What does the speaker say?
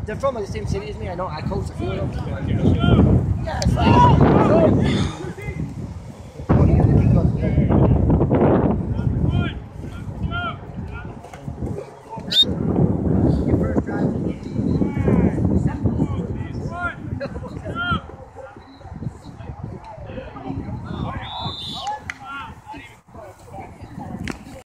they're from the same city as me. I know. I coach a few of them. Yeah, it's like.